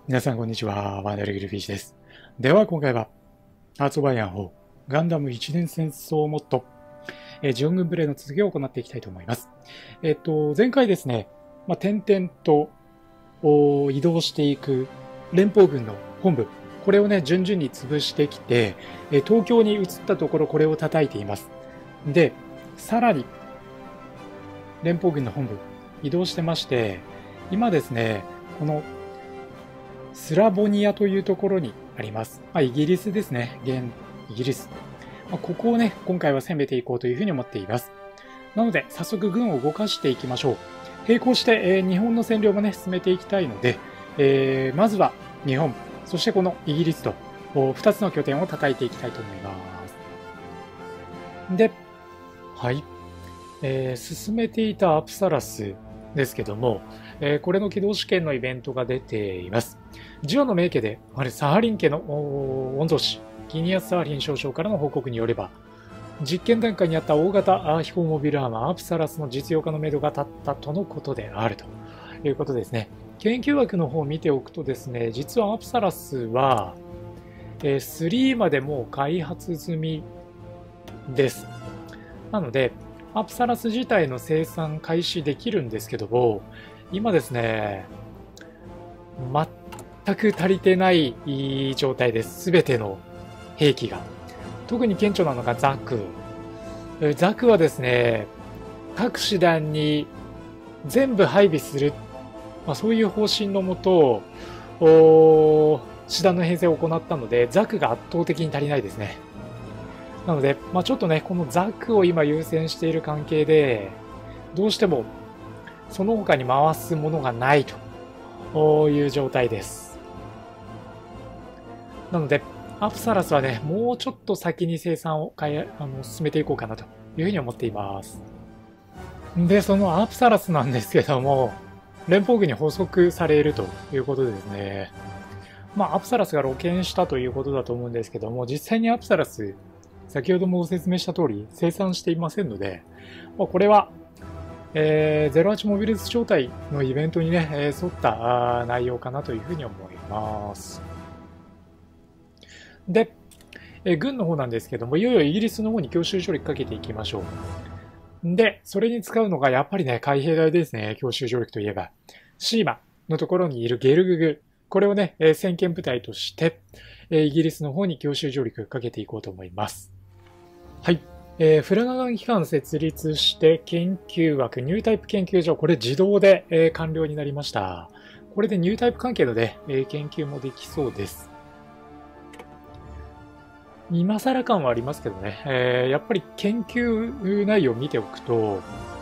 皆さんこんにちは、ワンダルギルフィッシュです。では今回は、ハーツ・オブ・アイアン4ガンダム一年戦争モッド、ジオン軍プレイの続きを行っていきたいと思います。前回ですね、点々と移動していく連邦軍の本部、これをね、順々に潰してきて、東京に移ったところこれを叩いています。で、さらに、連邦軍の本部、移動してまして、今ですね、このスラボニアというところにあります。イギリスですね。現イギリス。ここをね、今回は攻めていこうというふうに思っています。なので、早速軍を動かしていきましょう。並行して、日本の占領もね、進めていきたいので、まずは日本、そしてこのイギリスと、2つの拠点を叩いていきたいと思います。で、はい。進めていたアプサラスですけども、これの起動試験のイベントが出ています。ジオの名家で、サハリン家の御曹司、ギニアス・サハリン少将からの報告によれば、実験段階にあった大型飛行モビルアーマーアプサラスの実用化のめどが立ったとのことであるということですね。研究枠の方を見ておくとですね、実はアプサラスは、3までもう開発済みです。なので、アプサラス自体の生産開始できるんですけども、今ですね、全く足りてない状態です。すべての兵器が。特に顕著なのがザク。ザクはですね、各師団に全部配備する、そういう方針のもと、師団の編成を行ったので、ザクが圧倒的に足りないですね。なので、ちょっとね、このザクを今優先している関係で、どうしてもその他に回すものがないという状態です。なので、アプサラスはね、もうちょっと先に生産を進めていこうかなというふうに思っています。で、そのアプサラスなんですけども、連邦軍に捕捉されるということでですね、アプサラスが露見したということだと思うんですけども、実際にアプサラス、先ほどもご説明した通り生産していませんので、これは、08モビルス招待のイベントにね、沿った内容かなというふうに思います。で、軍の方なんですけども、いよいよイギリスの方に強襲上陸かけていきましょう。で、それに使うのがやっぱりね、海兵隊ですね、強襲上陸といえば。シーマのところにいるゲルググ。これをね、先遣部隊として、イギリスの方に強襲上陸かけていこうと思います。はい。フラガガン機関設立して研究枠、ニュータイプ研究所、これ自動で、完了になりました。これでニュータイプ関係のね、研究もできそうです。今更感はありますけどね、やっぱり研究内容を見ておくと、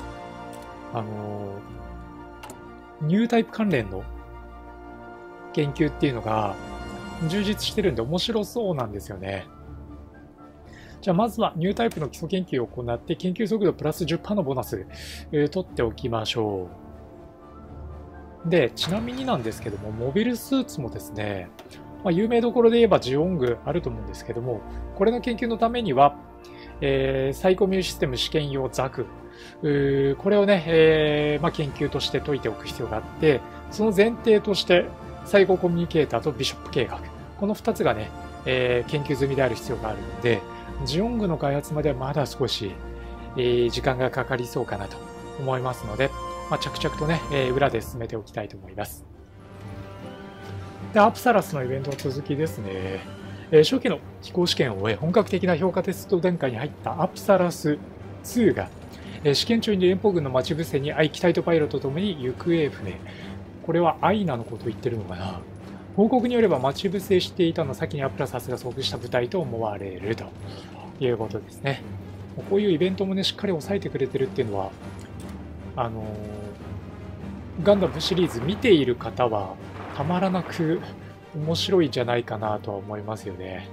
ニュータイプ関連の研究っていうのが充実してるんで面白そうなんですよね。じゃあまずはニュータイプの基礎研究を行って研究速度プラス 10% のボーナス、取っておきましょう。で、ちなみになんですけども、モビルスーツもですね、有名どころで言えばジオングあると思うんですけども、これの研究のためには、サイコミューシステム試験用ザク、これをね、研究として解いておく必要があって、その前提としてサイココミュニケーターとビショップ計画、この2つがね、研究済みである必要があるので、ジオングの開発まではまだ少し、時間がかかりそうかなと思いますので、着々とね、裏で進めておきたいと思います。で、アプサラスのイベントの続きですね。初期の飛行試験を終え、本格的な評価テスト段階に入ったアプサラス2が、試験中に連邦軍の待ち伏せに機体とパイロットともに行方不明。これはアイナのことを言ってるのかな。報告によれば待ち伏せしていたのは先にアプサラスが遭遇した部隊と思われるということですね。こういうイベントもね、しっかり抑えてくれてるっていうのは、ガンダムシリーズ見ている方はたまらなく面白いんじゃないかなとは思いますよね。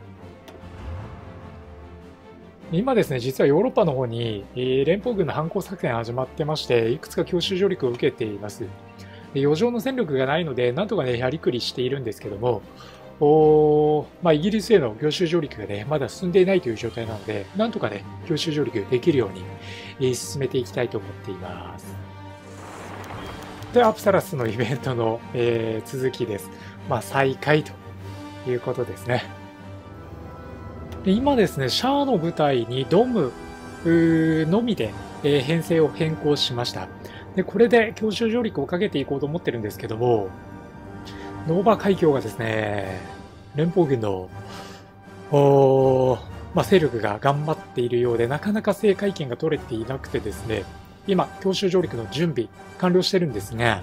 今ですね、実はヨーロッパの方に連邦軍の反攻作戦始まってまして、いくつか強襲上陸を受けています。余剰の戦力がないので、なんとかね、やりくりしているんですけども、イギリスへの強襲上陸がね、まだ進んでいないという状態なので、なんとかね、強襲上陸できるように進めていきたいと思っています。 で、アプサラスのイベントの、続きです。まあ、再開ということですね。で今ですね、シャアの部隊にドムのみで、編成を変更しました。で、これで強襲上陸をかけていこうと思ってるんですけども、ノーバ海峡がですね、連邦軍の、まあ、勢力が頑張っているようで、なかなか制海権が取れていなくてですね、今、強襲上陸の準備、完了してるんですが、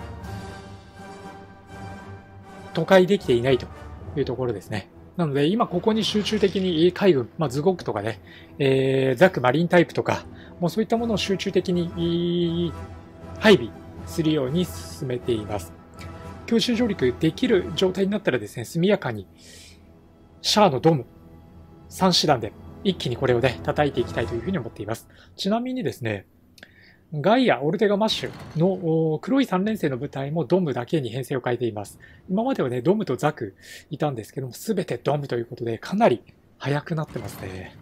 渡海できていないというところですね。なので、今ここに集中的に海軍、まあ、ズゴックとかね、ザクマリンタイプとか、もうそういったものを集中的に配備するように進めています。強襲上陸できる状態になったらですね、速やかにシャアのドム3師団で一気にこれをね、叩いていきたいというふうに思っています。ちなみにですね、ガイア、オルテガマッシュの黒い3連星の部隊もドムだけに編成を変えています。今まではね、ドムとザクいたんですけども、すべてドムということで、かなり速くなってますね。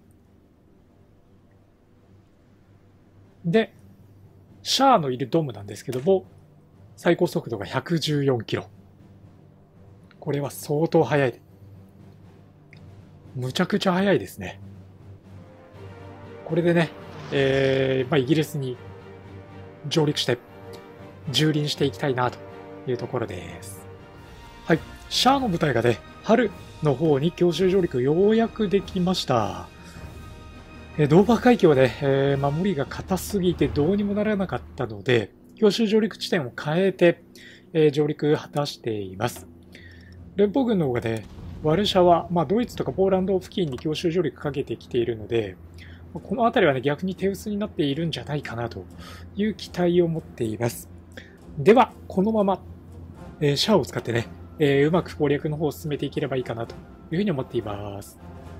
で、シャアのいるドムなんですけども、最高速度が114キロ。これは相当速い。むちゃくちゃ速いですね。これでね、まあ、イギリスに上陸して蹂躙していきたいなというところです。はい。シャアの部隊がね、春の方に強襲上陸ようやくできました。ドーバー海峡で、守りが硬すぎてどうにもならなかったので、強襲上陸地点を変えて、上陸果たしています。連邦軍の方がね、ワルシャワ、まあ、ドイツとかポーランド付近に強襲上陸かけてきているので、この辺りはね、逆に手薄になっているんじゃないかなという期待を持っています。では、このまま、シャアを使ってね、うまく攻略の方を進めていければいいかなというふうに思っています。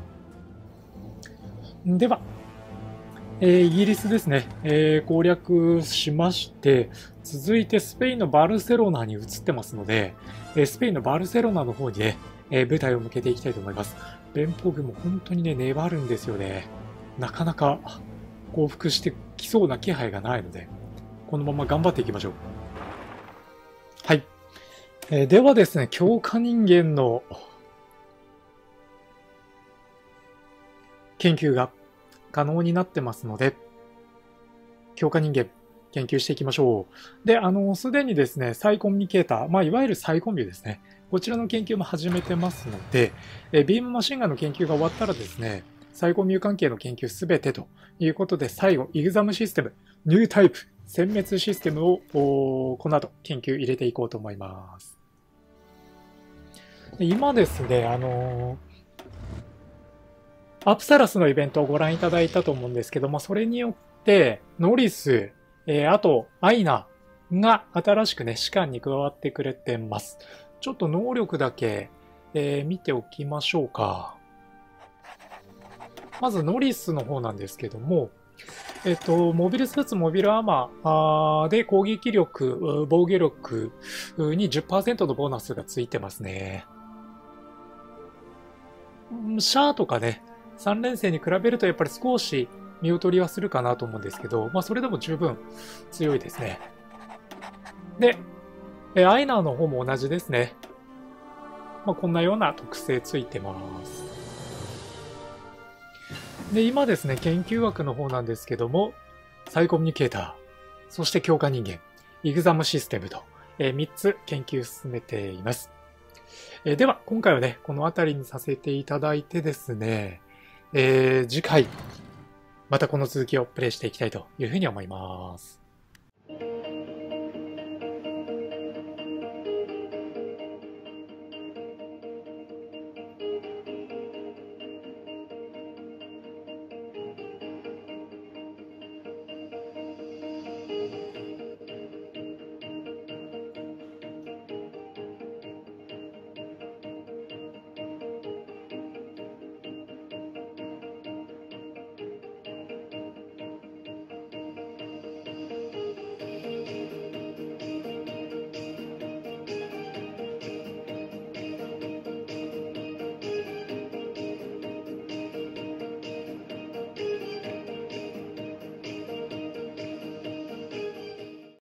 では、イギリスですね、攻略しまして、続いてスペインのバルセロナに移ってますので、スペインのバルセロナの方にね、部隊を向けていきたいと思います。連邦軍も本当にね、粘るんですよね。なかなか降伏してきそうな気配がないので、このまま頑張っていきましょう。はい。ではですね、強化人間の研究が可能になってますので、強化人間研究していきましょう。で、すでにですね、サイコミュニケーター、まあ、いわゆるサイコミュですね。こちらの研究も始めてますので、ビームマシンガンの研究が終わったらですね、サイコミュ関係の研究すべてということで、最後、イグザムシステム、ニュータイプ、殲滅システムをこの後研究入れていこうと思います。今ですね、アプサラスのイベントをご覧いただいたと思うんですけども、それによって、ノリス、あと、アイナが新しくね、士官に加わってくれてます。ちょっと能力だけ、見ておきましょうか。まず、ノリスの方なんですけども、モビルスーツ、モビルアーマーで攻撃力、防御力に 10% のボーナスがついてますね。シャアとかね、3連星に比べるとやっぱり少し見劣りはするかなと思うんですけど、まあそれでも十分強いですね。で、アイナーの方も同じですね。まあこんなような特性ついてます。で、今ですね、研究枠の方なんですけども、サイコミュニケーター、そして強化人間、イグザムシステムと、3つ研究進めています。では、今回はね、この辺りにさせていただいてですね、次回、またこの続きをプレイしていきたいというふうに思います。